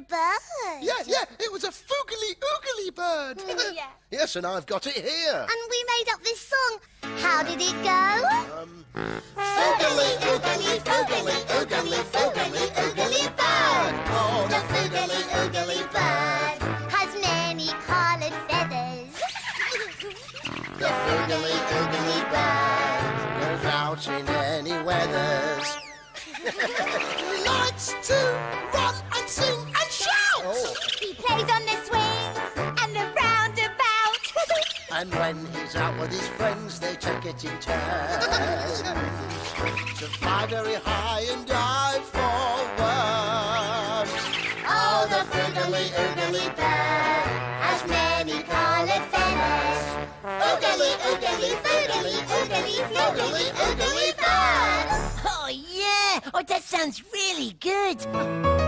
bird. Yeah, it was a foogly-oogly bird. Yeah. Yes, and I've got it here. And we made up this song. How did it go? Foogly, oogly, foogly, oogly, foogly, oogly bird. Oh, The foogly oogly bird has many coloured feathers. the foogly, oogly bird goes out in any weathers. He likes to run and sing and shout. Oh. He plays on the swings and the roundabout. And when he's out with his friends, they take it in turns to fly very high and dive for worms. Oh, the foogly oogly bird has many coloured feathers. Oogly oogly foogly oogly foogly oogly bird. Oh, yeah! Oh, that sounds really good.